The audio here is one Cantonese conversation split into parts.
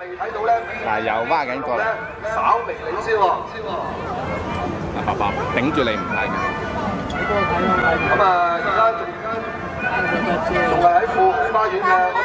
嗱，又挖緊過嚟， 稍微領先喎。 爸爸頂住你唔睇嘅。 咁啊，而家仲係喺富豪花園嘅嗰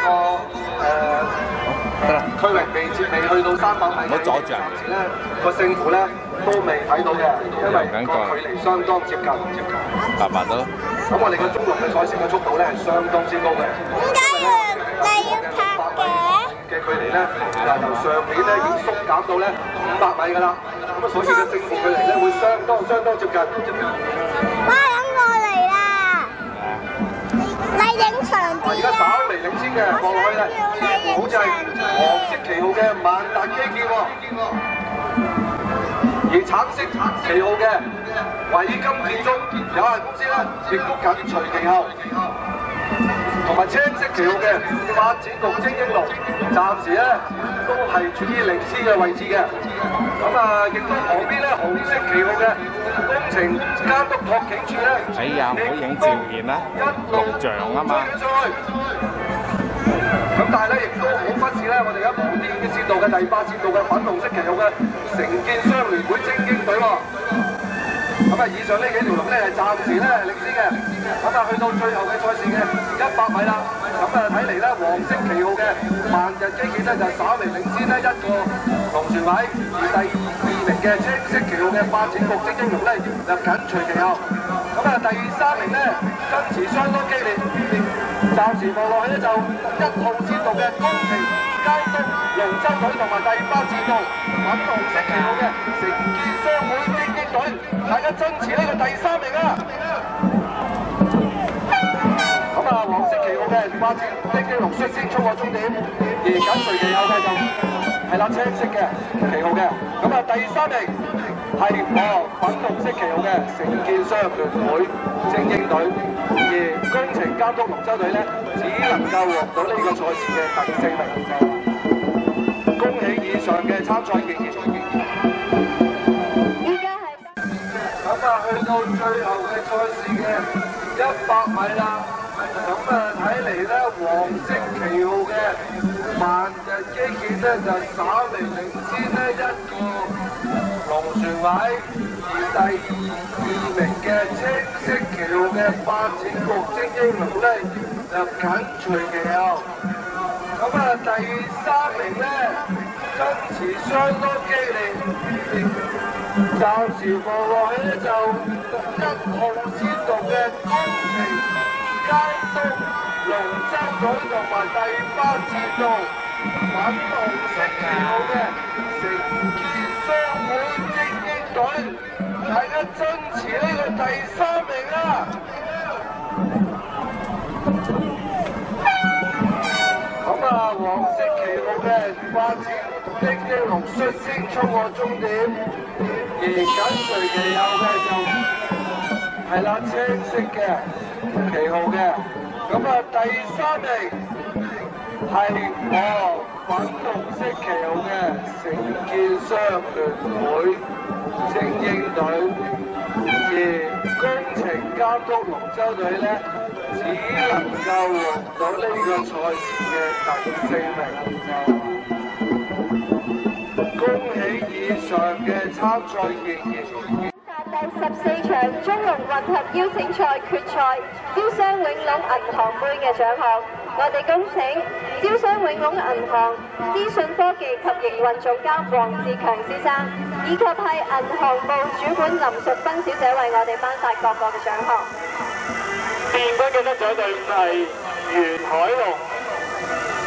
個區域未去到300米。 唔好阻住人。 暫時咧個勝負咧都未睇到嘅，因為個距離相當接近。 爸爸都。 咁我哋嘅中六嘅賽事嘅速度咧係相當之高嘅。 點解你要拍嘅距離咧，由上年咧已經縮減到咧500米㗎啦。咁啊，所以嘅勝負距離咧會相當接近。 哇！咁我嚟啦，你影長啲啊！ 而家稍微領先嘅望落去咧，好似係黃色旗號嘅萬達基建喎，而橙色旗號嘅偉金建築有限公司咧，亦都緊隨其後。同埋青色旗號嘅發展局精英龍，暫時咧都係處於領先嘅位置嘅。咁啊，亦都旁邊咧紅色旗號嘅工程監督拓景處咧， 哎呀，唔好影照片啦，錄像啊嘛。 咁但係咧，亦都唔好忽視咧，我哋而家旁邊嘅線道嘅第8線道嘅粉紅色旗號嘅承建商聯會精英隊喎。咁啊，以上呢幾條龍咧係暫時咧領先嘅。咁啊，去到最後嘅賽事嘅100米啦。咁啊，睇嚟咧黃色旗號嘅萬日基建咧就稍微領先咧1個龍船位，而第2名嘅青色旗號嘅發展局精英龍咧就緊隨其後。咁啊，第3名咧爭持相當激烈，暫時望落去咧就1號線道嘅工程監督龍舟隊同埋第8線道粉紅色旗號嘅承建商會精英隊，大家爭持呢個第3名啊！咁啊，黃色旗號嘅發展精英龍率先衝過終點，而緊隨其後嘅就係啦青色嘅旗號嘅。咁啊，第3名係粉紅色旗號嘅承建商聯會精英隊，而工程監督龍舟隊咧只能夠獲到呢個賽事嘅第4名。恭喜以上嘅參賽競技。咁啊，去到最後嘅賽事嘅100米啦。咁啊，睇嚟咧黃色旗號嘅萬日基建咧就稍微領先呢1個龍船位，而第2名嘅青色旗號嘅發展局精英龍咧就緊隨其後。咁啊，第3名咧爭持相當激烈，暫時望落去咧就1號線道嘅工程監督龍舟隊同埋第8線道粉紅色旗號嘅承建商會精英隊，大家爭持呢個第3名啊！咁啊，黃色旗號嘅發展精英龍率先衝過終點，而緊隨其後嘅就係啦青色嘅旗號嘅。咁啊，第3名係粉紅色旗號嘅承建商聯會精英隊，而工程監督龍舟隊咧只能夠獲到呢個賽事嘅第4名。恭喜以上嘅參賽競技。 第14場中龍混合邀請賽決賽招商永隆銀行杯嘅獎項，我哋恭請招商永隆銀行資訊科技及營運總監黃志強先生，以及係銀行部主管林淑芬小姐為我哋頒發各個嘅獎項。 殿軍嘅得獎隊伍係袁海龍、